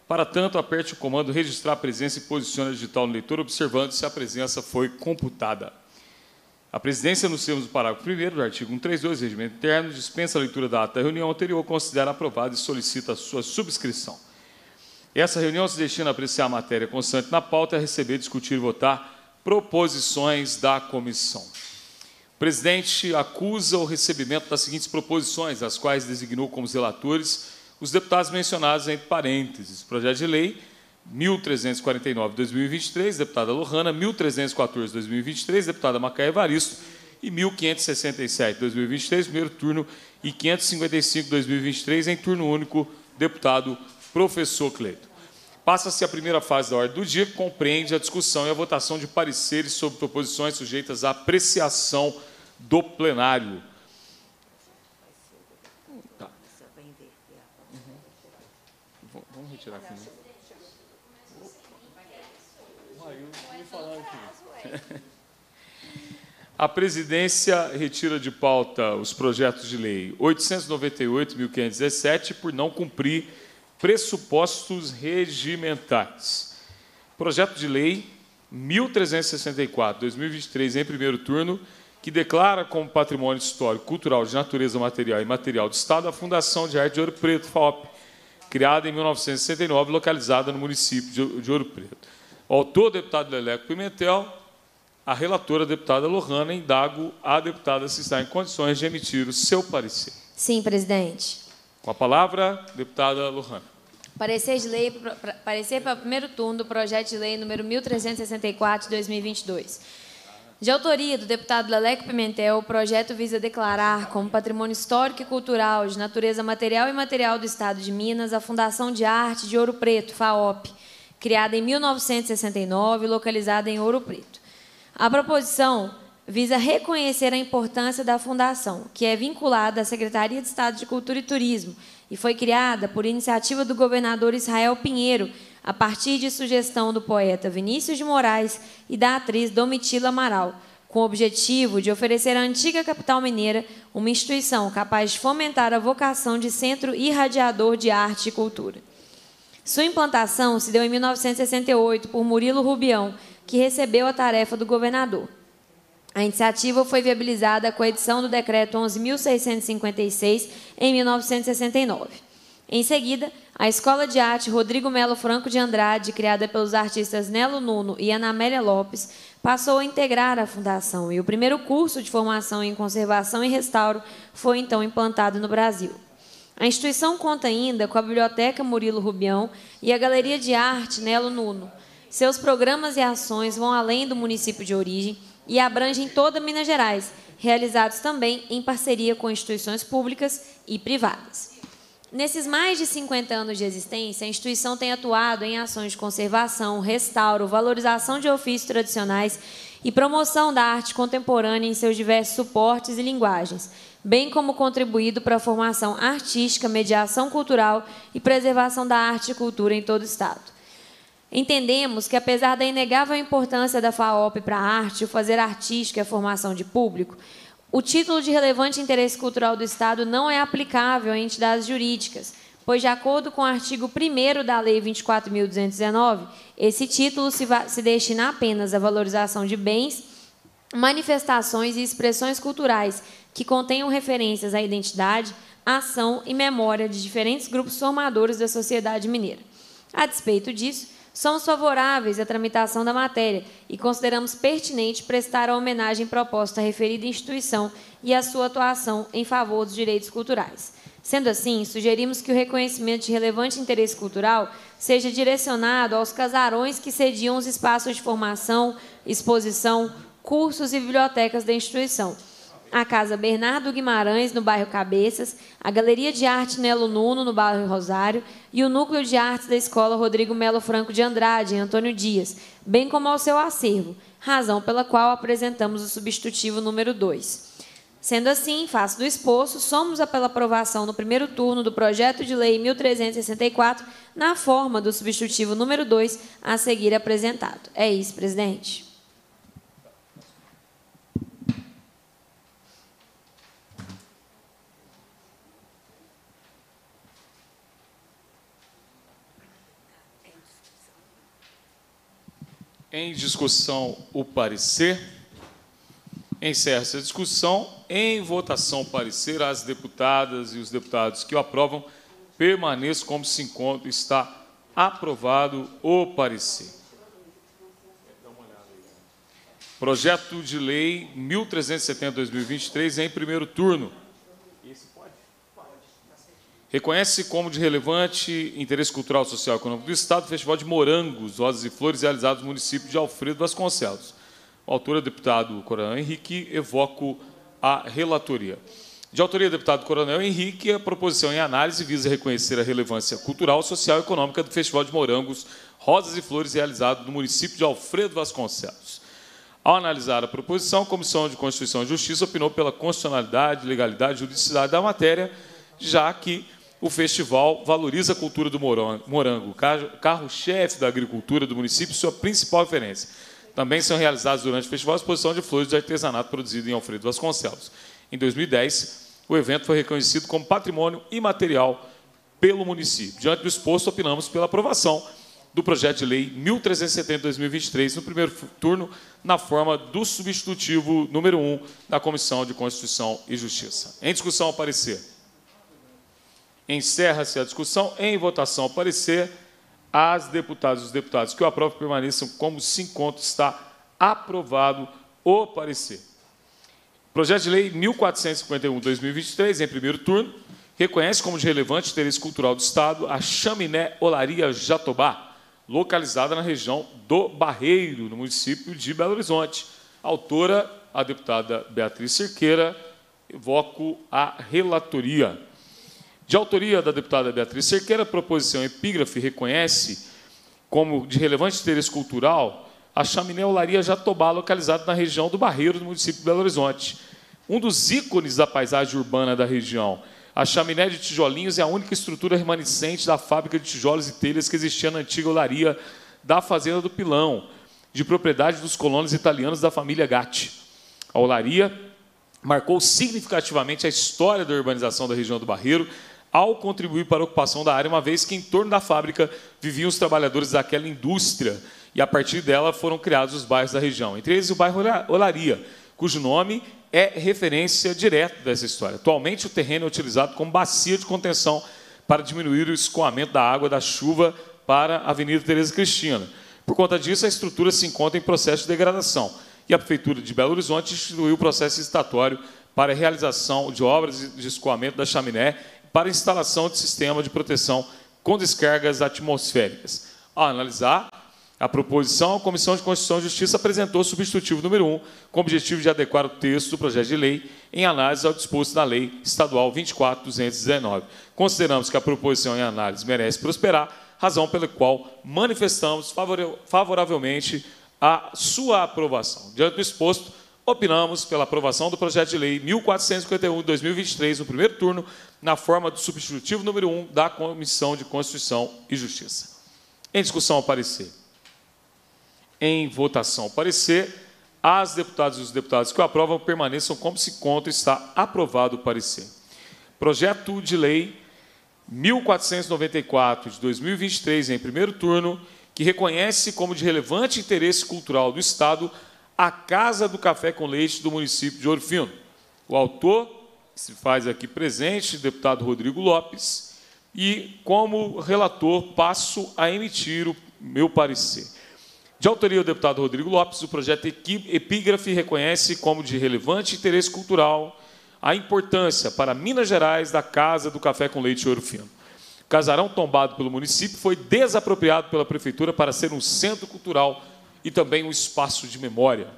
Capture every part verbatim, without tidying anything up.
Para tanto, aperte o comando registrar a presença e posicione a digital no leitor, observando se a presença foi computada. A presidência, nos termos do parágrafo primeiro do artigo cento e trinta e dois do Regimento Interno, dispensa a leitura da ata da reunião anterior, considera aprovada e solicita a sua subscrição. Essa reunião se destina a apreciar a matéria constante na pauta e a receber, discutir e votar proposições da comissão. O presidente acusa o recebimento das seguintes proposições, as quais designou como relatores os deputados mencionados entre parênteses. Projeto de lei mil trezentos e quarenta e nove de dois mil e vinte e três, deputada Lohana, mil trezentos e quatorze de dois mil e vinte e três, deputada Macaé Evaristo, e mil quinhentos e sessenta e sete de dois mil e vinte e três, primeiro turno, e quinhentos e cinquenta e cinco de dois mil e vinte e três, em turno único, deputado professor Cleito. Passa-se a primeira fase da ordem do dia, que compreende a discussão e a votação de pareceres sobre proposições sujeitas à apreciação do plenário. Tá. Uhum. Vamos retirar aqui, né? A presidência retira de pauta os projetos de lei oitocentos e noventa e oito, mil quinhentos e dezessete por não cumprir pressupostos regimentais. Projeto de lei mil trezentos e sessenta e quatro, dois mil e vinte e três, em primeiro turno, que declara como patrimônio histórico cultural de natureza material e imaterial do Estado a Fundação de Arte de Ouro Preto, FAOP, criada em mil novecentos e sessenta e nove, localizada no município de Ouro Preto. O autor, deputado Leleco Pimentel, a relatora, deputada Lohana, indago a deputada se está em condições de emitir o seu parecer. Sim, presidente. Com a palavra, deputada Lohana. Parecer de lei, parecer para o primeiro turno do projeto de lei número mil trezentos e sessenta e quatro de dois mil e vinte e dois. De autoria do deputado Leleco Pimentel, o projeto visa declarar como patrimônio histórico e cultural de natureza material e imaterial do Estado de Minas a Fundação de Arte de Ouro Preto, FAOP, criada em mil novecentos e sessenta e nove e localizada em Ouro Preto. A proposição visa reconhecer a importância da fundação, que é vinculada à Secretaria de Estado de Cultura e Turismo e foi criada por iniciativa do governador Israel Pinheiro, a partir de sugestão do poeta Vinícius de Moraes e da atriz Domitila Amaral, com o objetivo de oferecer à antiga capital mineira uma instituição capaz de fomentar a vocação de centro irradiador de arte e cultura. Sua implantação se deu em mil novecentos e sessenta e oito por Murilo Rubião, que recebeu a tarefa do governador. A iniciativa foi viabilizada com a edição do Decreto onze mil seiscentos e cinquenta e seis, em mil novecentos e sessenta e nove. Em seguida, a Escola de Arte Rodrigo Melo Franco de Andrade, criada pelos artistas Nelo Nuno e Ana Amélia Lopes, passou a integrar a fundação, e o primeiro curso de formação em conservação e restauro foi, então, implantado no Brasil. A instituição conta ainda com a Biblioteca Murilo Rubião e a Galeria de Arte Nelo Nuno. Seus programas e ações vão além do município de origem e abrangem toda Minas Gerais, realizados também em parceria com instituições públicas e privadas. Nesses mais de cinquenta anos de existência, a instituição tem atuado em ações de conservação, restauro, valorização de ofícios tradicionais e promoção da arte contemporânea em seus diversos suportes e linguagens, bem como contribuído para a formação artística, mediação cultural e preservação da arte e cultura em todo o Estado. Entendemos que, apesar da inegável importância da FAOP para a arte, o fazer artístico e a formação de público, o título de relevante interesse cultural do Estado não é aplicável a entidades jurídicas, pois, de acordo com o artigo primeiro da Lei vinte e quatro mil duzentos e dezenove, esse título se, se destina apenas à valorização de bens, manifestações e expressões culturais que contenham referências à identidade, ação e memória de diferentes grupos formadores da sociedade mineira. A despeito disso, somos favoráveis à tramitação da matéria e consideramos pertinente prestar a homenagem proposta à referida instituição e à sua atuação em favor dos direitos culturais. Sendo assim, sugerimos que o reconhecimento de relevante interesse cultural seja direcionado aos casarões que sediam os espaços de formação, exposição, cursos e bibliotecas da instituição. A Casa Bernardo Guimarães, no bairro Cabeças, a Galeria de Arte Nelo Nuno, no bairro Rosário, e o Núcleo de Artes da Escola Rodrigo Melo Franco de Andrade, em Antônio Dias, bem como ao seu acervo, razão pela qual apresentamos o substitutivo número dois. Sendo assim, face do exposto, somos pela aprovação no primeiro turno do projeto de lei mil trezentos e sessenta e quatro, na forma do substitutivo número dois, a seguir apresentado. É isso, presidente. Em discussão, o parecer. Encerra-se a discussão. Em votação, o parecer. As deputadas e os deputados que o aprovam permaneçam como se encontra. Está aprovado o parecer. Projeto de Lei mil trezentos e setenta, dois mil e vinte e três, em primeiro turno. Reconhece como de relevante interesse cultural, social e econômico do Estado o Festival de Morangos, Rosas e Flores, realizado no município de Alfredo Vasconcelos. O autor é o deputado Coronel Henrique. Evoco a relatoria. De autoria do deputado Coronel Henrique, a proposição em análise visa reconhecer a relevância cultural, social e econômica do Festival de Morangos, Rosas e Flores, realizado no município de Alfredo Vasconcelos. Ao analisar a proposição, a Comissão de Constituição e Justiça opinou pela constitucionalidade, legalidade e juridicidade da matéria, já que o festival valoriza a cultura do morango, carro-chefe da agricultura do município, sua principal referência. Também são realizados durante o festival a exposição de flores de artesanato produzido em Alfredo Vasconcelos. Em dois mil e dez, o evento foi reconhecido como patrimônio imaterial pelo município. Diante do exposto, opinamos pela aprovação do projeto de lei mil trezentos e setenta, dois mil e vinte e três, no primeiro turno, na forma do substitutivo número um da Comissão de Constituição e Justiça. Em discussão, ao parecer. Encerra-se a discussão. Em votação, ao parecer. As deputadas e os deputados que o aprovam permaneçam como se encontra. Está aprovado o parecer. Projeto de Lei mil quatrocentos e cinquenta e um, dois mil e vinte e três, em primeiro turno, reconhece como de relevante interesse cultural do Estado a Chaminé Olaria Jatobá, localizada na região do Barreiro, no município de Belo Horizonte. Autora, a deputada Beatriz Cerqueira. Evoco a relatoria. De autoria da deputada Beatriz Cerqueira, a proposição epígrafe reconhece como de relevante interesse cultural a Chaminé Olaria Jatobá, localizada na região do Barreiro, no município de Belo Horizonte. Um dos ícones da paisagem urbana da região. A chaminé de tijolinhos é a única estrutura remanescente da fábrica de tijolos e telhas que existia na antiga olaria da Fazenda do Pilão, de propriedade dos colonos italianos da família Gatti. A olaria marcou significativamente a história da urbanização da região do Barreiro, ao contribuir para a ocupação da área, uma vez que em torno da fábrica viviam os trabalhadores daquela indústria, e a partir dela foram criados os bairros da região, entre eles o bairro Olaria, cujo nome é referência direta dessa história. Atualmente, o terreno é utilizado como bacia de contenção para diminuir o escoamento da água da chuva para a Avenida Tereza Cristina. Por conta disso, a estrutura se encontra em processo de degradação, e a Prefeitura de Belo Horizonte instituiu o processo licitatório para a realização de obras de escoamento da chaminé para a instalação de sistema de proteção com descargas atmosféricas. Ao analisar a proposição, a Comissão de Constituição e Justiça apresentou o substitutivo número um, com o objetivo de adequar o texto do projeto de lei em análise ao disposto na Lei Estadual vinte e quatro, duzentos e dezenove. Consideramos que a proposição em análise merece prosperar, razão pela qual manifestamos favoravelmente a sua aprovação. Diante do exposto, opinamos pela aprovação do projeto de lei mil quatrocentos e cinquenta e um, dois mil e vinte e três, no primeiro turno, na forma do substitutivo número um da Comissão de Constituição e Justiça. Em discussão, ao parecer. Em votação, ao parecer. As deputadas e os deputados que o aprovam permaneçam como se encontra. Está aprovado o parecer. Projeto de lei mil quatrocentos e noventa e quatro, de dois mil e vinte e três, em primeiro turno, que reconhece como de relevante interesse cultural do Estado a Casa do Café com Leite do município de Ouro Fino. O autor se faz aqui presente, deputado Rodrigo Lopes, e, como relator, passo a emitir o meu parecer. De autoria do deputado Rodrigo Lopes, o projeto epígrafe reconhece como de relevante interesse cultural a importância para Minas Gerais da Casa do Café com Leite Ouro Fino. O casarão tombado pelo município foi desapropriado pela Prefeitura para ser um centro cultural e também um espaço de memória.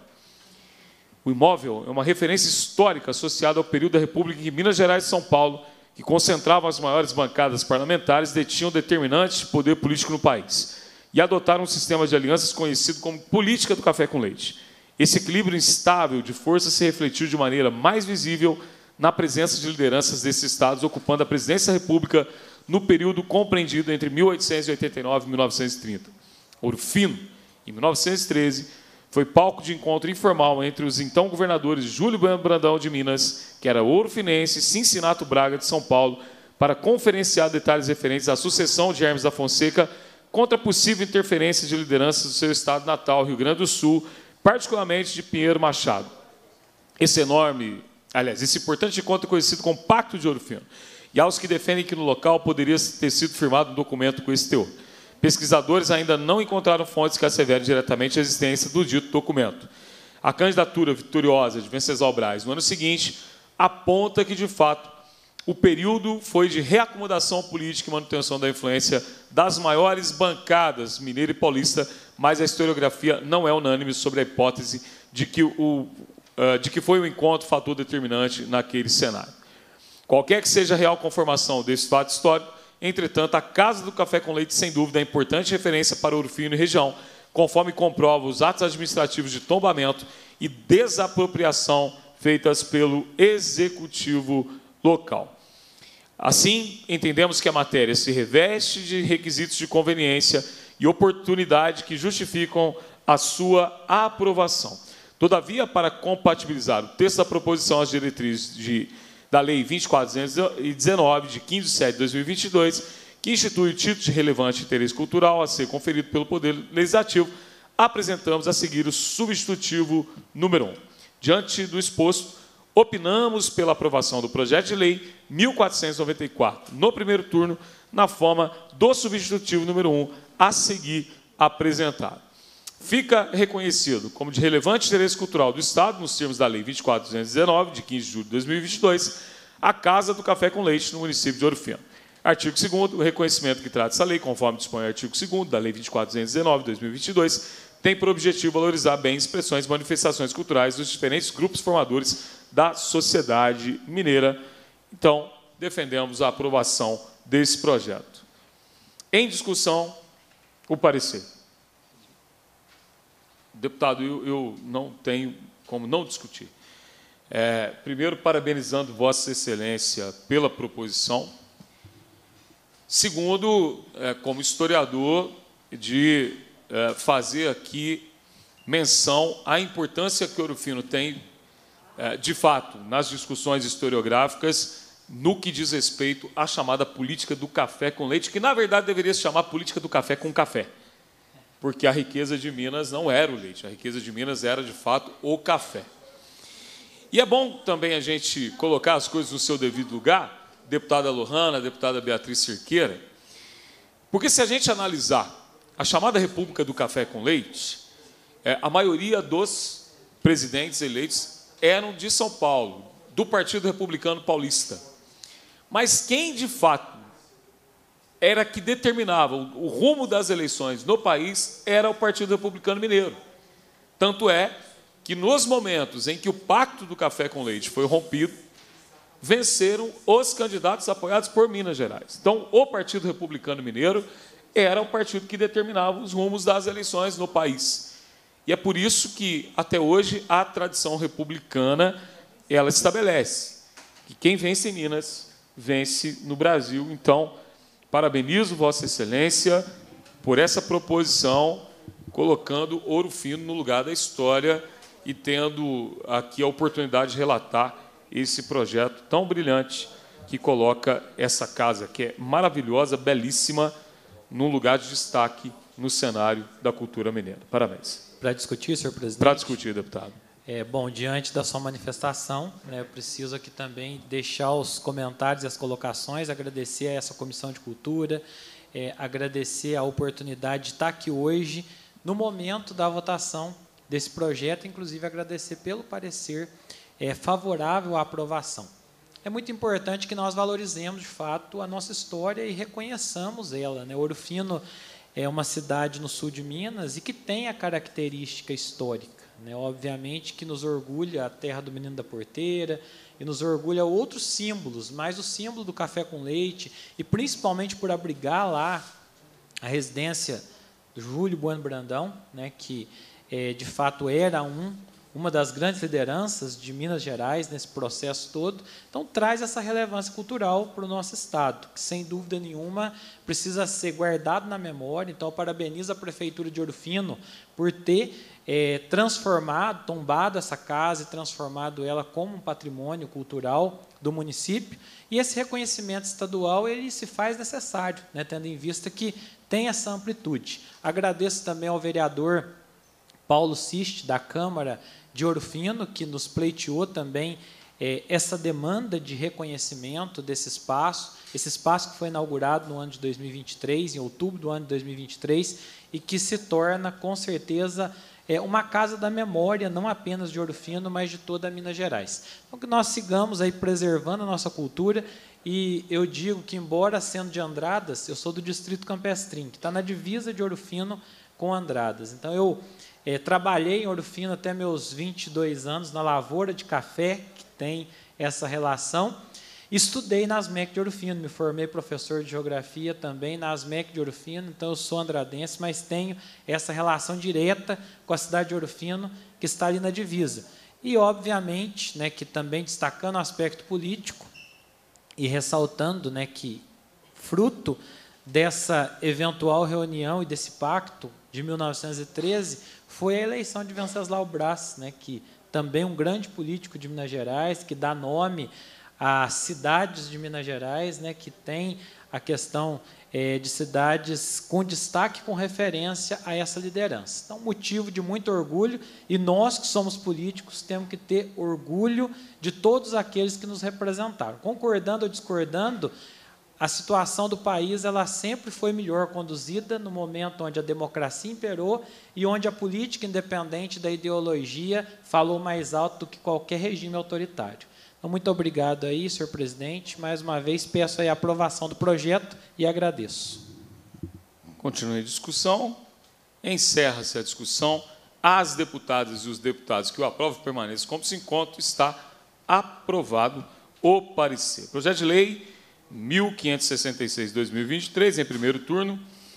O imóvel é uma referência histórica associada ao período da República em que Minas Gerais e São Paulo, que concentravam as maiores bancadas parlamentares, detinham determinante poder político no país e adotaram um sistema de alianças conhecido como política do café com leite. Esse equilíbrio instável de forças se refletiu de maneira mais visível na presença de lideranças desses estados ocupando a presidência da República no período compreendido entre mil oitocentos e oitenta e nove e mil novecentos e trinta. Ouro Fino, em mil novecentos e treze, foi palco de encontro informal entre os então governadores Júlio Bueno Brandão de Minas, que era ourofinense, e Cincinato Braga de São Paulo, para conferenciar detalhes referentes à sucessão de Hermes da Fonseca contra possível interferência de lideranças do seu estado natal, Rio Grande do Sul, particularmente de Pinheiro Machado. Esse enorme, aliás, esse importante encontro é conhecido como Pacto de Ouro Fino, e aos que defendem que no local poderia ter sido firmado um documento com esse teor. Pesquisadores ainda não encontraram fontes que asseverem diretamente a existência do dito documento. A candidatura vitoriosa de Venceslau Braz no ano seguinte aponta que, de fato, o período foi de reacomodação política e manutenção da influência das maiores bancadas mineira e paulista, mas a historiografia não é unânime sobre a hipótese de que, o, de que foi o encontro fator determinante naquele cenário. Qualquer que seja a real conformação desse fato histórico, entretanto, a Casa do Café com Leite, sem dúvida, é importante referência para Ouro Fino e região, conforme comprova os atos administrativos de tombamento e desapropriação feitas pelo Executivo local. Assim, entendemos que a matéria se reveste de requisitos de conveniência e oportunidade que justificam a sua aprovação. Todavia, para compatibilizar o texto da proposição às diretrizes de, da Lei vinte e quatro mil duzentos e dezenove, de quinze de setembro de dois mil e vinte e dois, que institui o título de relevante interesse cultural a ser conferido pelo Poder Legislativo, apresentamos a seguir o substitutivo número um. Diante do exposto, opinamos pela aprovação do projeto de lei mil quatrocentos e noventa e quatro, no primeiro turno, na forma do substitutivo número um, a seguir apresentado. Fica reconhecido como de relevante interesse cultural do Estado, nos termos da Lei vinte e quatro mil duzentos e dezenove, de quinze de julho de dois mil e vinte e dois, a Casa do Café com Leite no município de Ouro Fino. Artigo segundo, o reconhecimento que trata essa lei, conforme dispõe o artigo segundo da Lei vinte e quatro mil duzentos e dezenove, de dois mil e vinte e dois, tem por objetivo valorizar bens, expressões e manifestações culturais dos diferentes grupos formadores da sociedade mineira. Então, defendemos a aprovação desse projeto. Em discussão, o parecer. Deputado, eu, eu não tenho como não discutir. É, primeiro, parabenizando Vossa Excelência pela proposição. Segundo, é, como historiador, de é, fazer aqui menção à importância que Ouro Fino tem, é, de fato, nas discussões historiográficas, no que diz respeito à chamada política do café com leite, que, na verdade, deveria se chamar política do café com café, porque a riqueza de Minas não era o leite, a riqueza de Minas era, de fato, o café. E é bom também a gente colocar as coisas no seu devido lugar, deputada Lohana, deputada Beatriz Cerqueira, porque se a gente analisar a chamada República do Café com Leite, é, a maioria dos presidentes eleitos eram de São Paulo, do Partido Republicano Paulista. Mas quem, de fato, era que determinava o, o rumo das eleições no país era o Partido Republicano Mineiro. Tanto é que, nos momentos em que o Pacto do Café com Leite foi rompido, venceram os candidatos apoiados por Minas Gerais. Então, o Partido Republicano Mineiro era o partido que determinava os rumos das eleições no país. E é por isso que, até hoje, a tradição republicana ela estabelece que quem vence em Minas, vence no Brasil. Então, parabenizo Vossa Excelência por essa proposição, colocando Ouro Fino no lugar da história e tendo aqui a oportunidade de relatar esse projeto tão brilhante que coloca essa casa, que é maravilhosa, belíssima, num lugar de destaque no cenário da cultura mineira. Parabéns. Para discutir, senhor presidente? Para discutir, deputado. É, bom, diante da sua manifestação, né, eu preciso aqui também deixar os comentários e as colocações, agradecer a essa Comissão de Cultura, é, agradecer a oportunidade de estar aqui hoje, no momento da votação desse projeto, inclusive agradecer pelo parecer é, favorável à aprovação. É muito importante que nós valorizemos, de fato, a nossa história e reconheçamos ela, né? Ouro Fino é uma cidade no sul de Minas e que tem a característica histórica, né? Obviamente que nos orgulha a terra do Menino da Porteira e nos orgulha outros símbolos, mas o símbolo do café com leite, e principalmente por abrigar lá a residência do Júlio Bueno Brandão, né, que é, de fato era um uma das grandes lideranças de Minas Gerais nesse processo todo, então traz essa relevância cultural para o nosso Estado, que, sem dúvida nenhuma, precisa ser guardado na memória. Então, eu parabenizo a Prefeitura de Ouro Fino por ter é, transformado, tombado essa casa e transformado ela como um patrimônio cultural do município. E esse reconhecimento estadual ele se faz necessário, né, tendo em vista que tem essa amplitude. Agradeço também ao vereador Paulo Siste, da Câmara de Ouro Fino, que nos pleiteou também é, essa demanda de reconhecimento desse espaço, esse espaço que foi inaugurado no ano de dois mil e vinte e três, em outubro do ano de dois mil e vinte e três, e que se torna, com certeza, é, uma casa da memória, não apenas de Ouro Fino, mas de toda a Minas Gerais. Então, que nós sigamos aí preservando a nossa cultura, e eu digo que, embora sendo de Andradas, eu sou do Distrito Campestrim, que está na divisa de Ouro Fino com Andradas. Então, eu É, trabalhei em Ouro Fino até meus vinte e dois anos, na lavoura de café, que tem essa relação. Estudei na ASMEC de Ouro Fino, me formei professor de geografia também na ASMEC de Ouro Fino, então eu sou andradense, mas tenho essa relação direta com a cidade de Ouro Fino, que está ali na divisa. E, obviamente, né, que também destacando o aspecto político e ressaltando, né, que, fruto dessa eventual reunião e desse pacto de mil novecentos e treze, foi a eleição de Venceslau Braz, né, que também um grande político de Minas Gerais, que dá nome às cidades de Minas Gerais, né, que tem a questão é, de cidades com destaque, com referência a essa liderança. Então, motivo de muito orgulho, e nós que somos políticos temos que ter orgulho de todos aqueles que nos representaram. Concordando ou discordando, a situação do país ela sempre foi melhor conduzida no momento onde a democracia imperou e onde a política, independente da ideologia, falou mais alto do que qualquer regime autoritário. Então, muito obrigado aí, senhor presidente. Mais uma vez, peço aí a aprovação do projeto e agradeço. Continue a discussão. Encerra-se a discussão. As deputadas e os deputados que o aprovam permaneçam como se encontra. Está aprovado o parecer. Projeto de lei mil quinhentos e sessenta e seis, dois mil e vinte e três, em primeiro turno,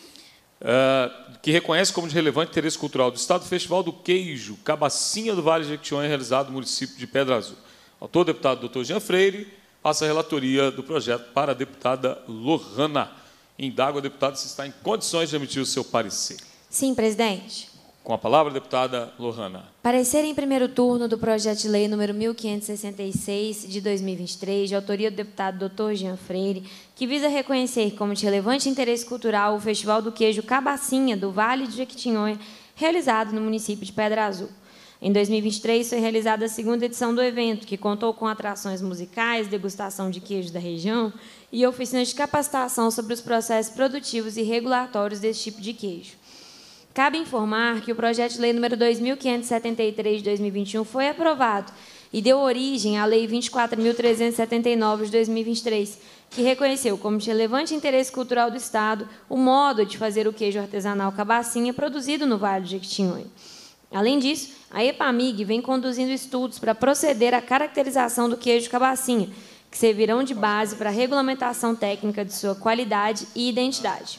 uh, que reconhece como de relevante interesse cultural do Estado o Festival do Queijo, Cabacinha do Vale de Jequitinhonha, realizado no município de Pedra Azul. Autor, deputado doutor Jean Freire, passa a relatoria do projeto para a deputada Lohana. Indago a deputada se está em condições de emitir o seu parecer. Sim, presidente. Com a palavra, a deputada Lohana. Parecer em primeiro turno do projeto de lei número mil quinhentos e sessenta e seis, de dois mil e vinte e três, de autoria do deputado doutor Jean Freire, que visa reconhecer como de relevante interesse cultural o Festival do Queijo Cabacinha, do Vale de Jequitinhonha, realizado no município de Pedra Azul. Em dois mil e vinte e três, foi realizada a segunda edição do evento, que contou com atrações musicais, degustação de queijo da região e oficinas de capacitação sobre os processos produtivos e regulatórios desse tipo de queijo. Cabe informar que o projeto de lei número dois mil quinhentos e setenta e três, de dois mil e vinte e um, foi aprovado e deu origem à Lei vinte e quatro mil trezentos e setenta e nove, de dois mil e vinte e três, que reconheceu como de relevante interesse cultural do Estado o modo de fazer o queijo artesanal Cabacinha produzido no Vale de Jequitinhonha. Além disso, a EPAMIG vem conduzindo estudos para proceder à caracterização do queijo Cabacinha, que servirão de base para a regulamentação técnica de sua qualidade e identidade.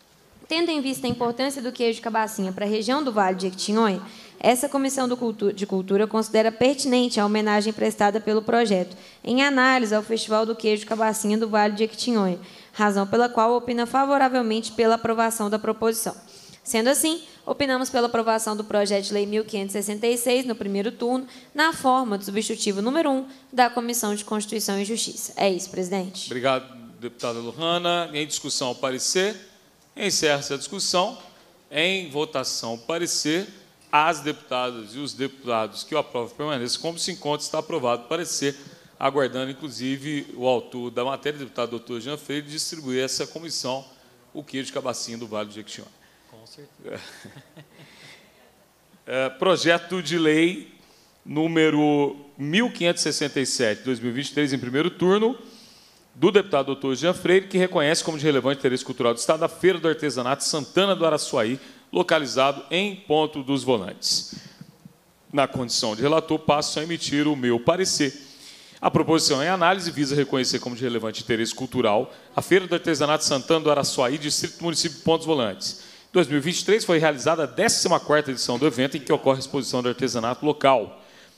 Tendo em vista a importância do queijo Cabacinha para a região do Vale de Jequitinhonha, essa Comissão de Cultura considera pertinente a homenagem prestada pelo projeto, em análise ao Festival do Queijo Cabacinha do Vale de Jequitinhonha, razão pela qual opina favoravelmente pela aprovação da proposição. Sendo assim, opinamos pela aprovação do projeto de lei mil quinhentos e sessenta e seis, no primeiro turno, na forma do substitutivo número um da Comissão de Constituição e Justiça. É isso, presidente. Obrigado, deputada Lohana. Em discussão, o parecer. Encerra-se a discussão. Em votação, o parecer. As deputadas e os deputados que o aprovam permaneçam como se encontra. Está aprovado o parecer, aguardando, inclusive, o autor da matéria, o deputado doutor Jean Freire, distribuir a essa comissão o queijo Cabacinha do Vale de Jequitinhonha. Com certeza. É, projeto de lei número mil quinhentos e sessenta e sete, dois mil e vinte e três, em primeiro turno, do deputado doutor Jean Freire, que reconhece como de relevante interesse cultural do Estado a Feira do Artesanato Santana do Araçuaí, localizado em Ponto dos Volantes. Na condição de relator, passo a emitir o meu parecer. A proposição em análise visa reconhecer como de relevante interesse cultural a Feira do Artesanato Santana do Araçuaí, distrito município de Pontos Volantes. Em dois mil e vinte e três foi realizada a décima quarta edição do evento, em que ocorre a exposição de artesanato local.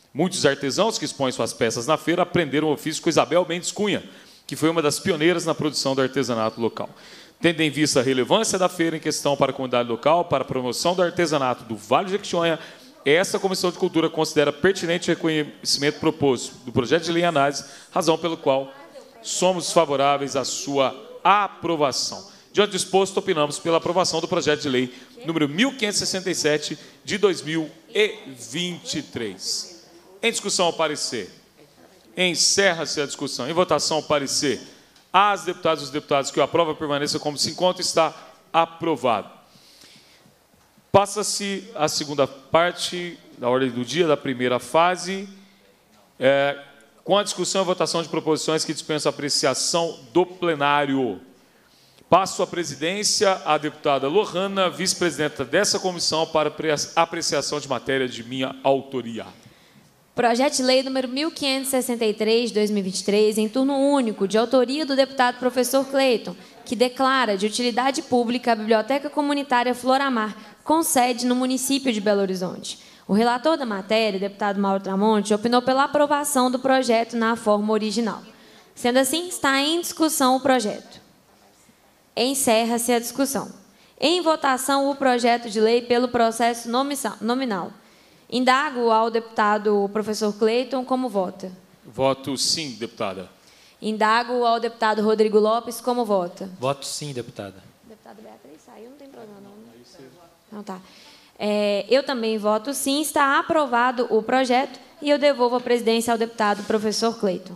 Muitos artesãos que expõem suas peças na feira aprenderam o ofício com Isabel Mendes Cunha, que foi uma das pioneiras na produção do artesanato local. Tendo em vista a relevância da feira em questão para a comunidade local, para a promoção do artesanato do Vale do Jequitinhonha, esta Comissão de Cultura considera pertinente o reconhecimento proposto do projeto de lei em análise, razão pelo qual somos favoráveis à sua aprovação. Diante do exposto, opinamos pela aprovação do projeto de lei número mil quinhentos e sessenta e sete, de dois mil e vinte e três. Em discussão, ao parecer. Encerra-se a discussão. Em votação, ao parecer. As deputadas e os deputados que o aprovam permaneçam como se encontra. Está aprovado. Passa-se a segunda parte da ordem do dia, da primeira fase, é, com a discussão e votação de proposições que dispensam a apreciação do plenário. Passo a presidência à deputada Lohana, vice-presidenta dessa comissão, para apreciação de matéria de minha autoria. Projeto de lei número mil quinhentos e sessenta e três, de dois mil e vinte e três, em turno único, de autoria do deputado professor Cleiton, que declara de utilidade pública a Biblioteca Comunitária Floramar, com sede no município de Belo Horizonte. O relator da matéria, deputado Mauro Tramonte, opinou pela aprovação do projeto na forma original. Sendo assim, está em discussão o projeto. Encerra-se a discussão. Em votação, o projeto de lei pelo processo nominal. Indago ao deputado professor Cleiton como vota. Voto sim, deputada. Indago ao deputado Rodrigo Lopes como vota. Voto sim, deputada. Deputada Beatriz saiu, não tem problema não. Não, tá. É, eu também voto sim, está aprovado o projeto e eu devolvo a presidência ao deputado professor Cleiton.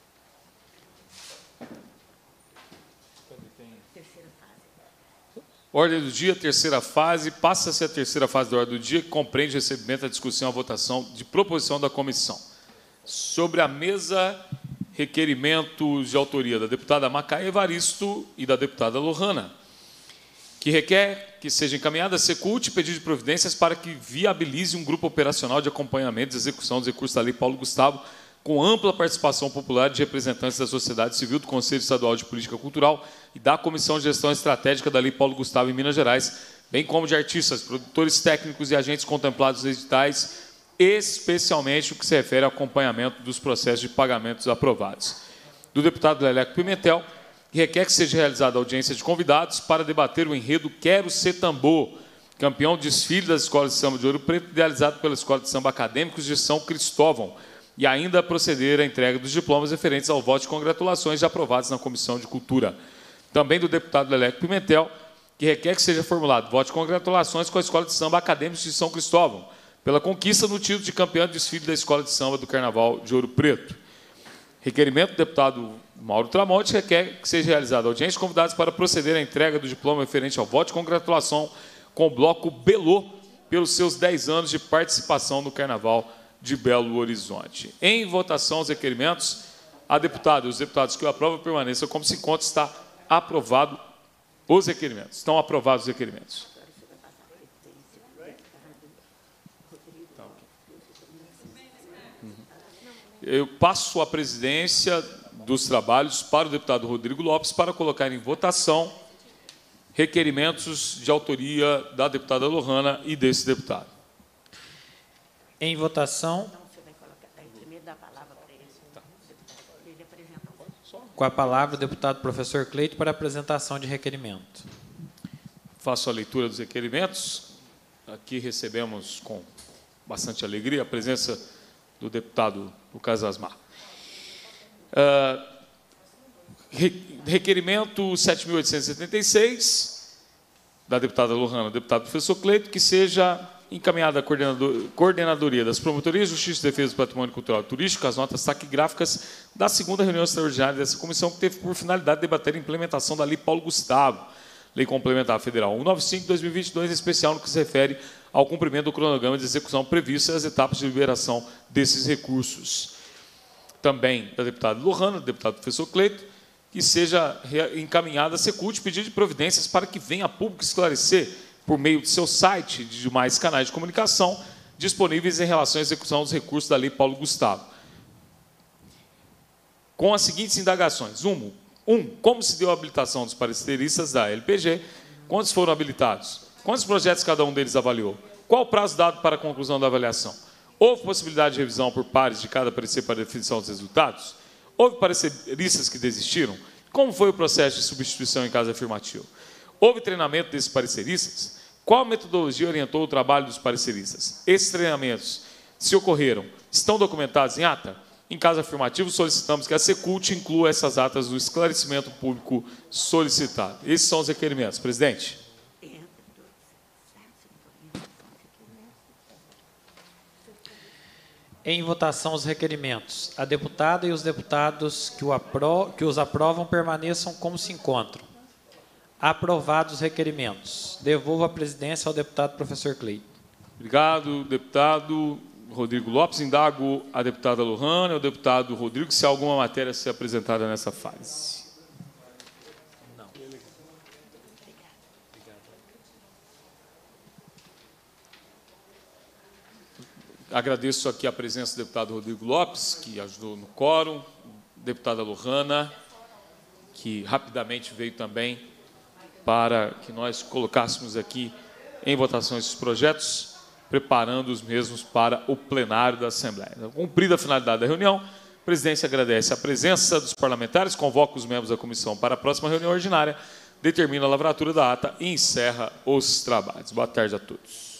Ordem do dia, terceira fase. Passa-se a terceira fase da ordem do dia, que compreende o recebimento, a discussão e a votação de proposição da comissão. Sobre a mesa, requerimentos de autoria da deputada Macaé Evaristo e da deputada Lohana, que requer que seja encaminhada a Secult pedido de providências para que viabilize um grupo operacional de acompanhamento e execução dos recursos da Lei Paulo Gustavo, com ampla participação popular de representantes da sociedade civil, do Conselho Estadual de Política Cultural e da Comissão de Gestão Estratégica da Lei Paulo Gustavo em Minas Gerais, bem como de artistas, produtores técnicos e agentes contemplados nos editais, especialmente o que se refere ao acompanhamento dos processos de pagamentos aprovados. Do deputado Leleco Pimentel, que requer que seja realizada audiência de convidados para debater o enredo Quero Ser Tambor, campeão de desfile das escolas de samba de Ouro Preto, idealizado pela Escola de Samba Acadêmicos de São Cristóvão, e ainda proceder à entrega dos diplomas referentes ao voto de congratulações já aprovados na Comissão de Cultura. Também do deputado Leleco Pimentel, que requer que seja formulado voto de congratulações com a Escola de Samba Acadêmicos de São Cristóvão, pela conquista no título de campeão de desfile da Escola de Samba do Carnaval de Ouro Preto. Requerimento do deputado Mauro Tramonte requer que seja realizada audiência de convidados para proceder à entrega do diploma referente ao voto de congratulação com o Bloco Belô, pelos seus dez anos de participação no Carnaval de Belo Horizonte. Em votação, os requerimentos, a deputada e os deputados que o aprovam permaneçam como se encontra. Está aprovado os requerimentos. Estão aprovados os requerimentos. Eu passo a presidência dos trabalhos para o deputado Rodrigo Lopes para colocar em votação requerimentos de autoria da deputada Lohana e desse deputado. Em votação. Com a palavra, o deputado professor Cleiton para apresentação de requerimento. Faço a leitura dos requerimentos. Aqui recebemos com bastante alegria a presença do deputado Lucas Asmar. Uh, requerimento sete mil oitocentos e setenta e seis, da deputada Lohana, deputado professor Cleiton, que seja encaminhada à coordenador, coordenadoria das promotorias de Justiça e Defesa do Patrimônio Cultural e Turístico, as notas taquigráficas da segunda reunião extraordinária dessa comissão, que teve por finalidade debater a implementação da Lei Paulo Gustavo, Lei Complementar Federal cento e noventa e cinco de dois mil e vinte e dois, em especial no que se refere ao cumprimento do cronograma de execução previsto e as etapas de liberação desses recursos. Também da deputada Lohana, do deputado professor Cleiton, que seja encaminhada a Secult pedido de providências para que venha a público esclarecer, por meio de seu site e de demais canais de comunicação disponíveis em relação à execução dos recursos da Lei Paulo Gustavo. Com as seguintes indagações. Um, um como se deu a habilitação dos pareceristas da L P G? Quantos foram habilitados? Quantos projetos cada um deles avaliou? Qual o prazo dado para a conclusão da avaliação? Houve possibilidade de revisão por pares de cada parecer para definição dos resultados? Houve pareceristas que desistiram? Como foi o processo de substituição em caso afirmativo? Houve treinamento desses pareceristas? Qual metodologia orientou o trabalho dos pareceristas? Esses treinamentos, se ocorreram, estão documentados em ata? Em caso afirmativo, solicitamos que a Secult inclua essas atas do esclarecimento público solicitado. Esses são os requerimentos. Presidente. Em votação os requerimentos. A deputada e os deputados que, o apro... que os aprovam permaneçam como se encontram. Aprovados os requerimentos. Devolvo a presidência ao deputado professor Cleiton. Obrigado, deputado Rodrigo Lopes. Indago a deputada Lohane e ao deputado Rodrigo se há alguma matéria a ser apresentada nessa fase. Não. Agradeço aqui a presença do deputado Rodrigo Lopes, que ajudou no quórum, deputada Lohane, que rapidamente veio também para que nós colocássemos aqui em votação esses projetos, preparando os mesmos para o plenário da Assembleia. Cumprida a finalidade da reunião, a presidência agradece a presença dos parlamentares, convoca os membros da comissão para a próxima reunião ordinária, determina a lavratura da ata e encerra os trabalhos. Boa tarde a todos.